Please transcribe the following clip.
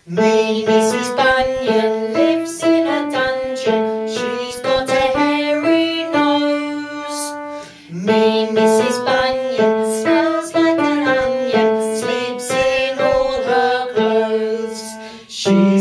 Me, Mrs. Bunyan, lives in a dungeon. She's got a hairy nose. Me, Mrs. Bunyan, smells like an onion, sleeps in all her clothes. She